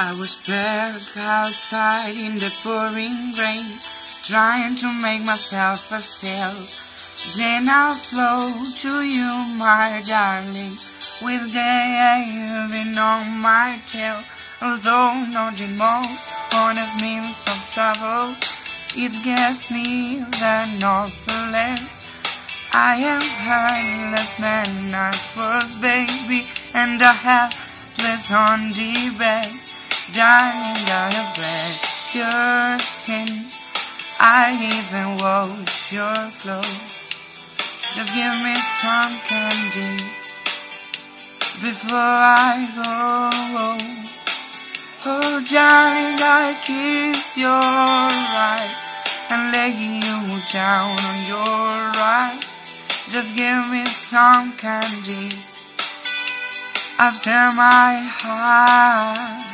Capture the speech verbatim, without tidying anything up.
I was back outside in the pouring rain, trying to make myself a sail. Then I'll flow to you, my darling, with the air on my tail. Although not the most honest means of travel, it gets me the Northland. I am heartless man at first, baby, and I have less on the bed. Darling, I have blessed your skin, I even wash your clothes. Just give me some candy before I go. Oh, darling, I kiss your eyes and lay you down on your right. Just give me some candy after my heart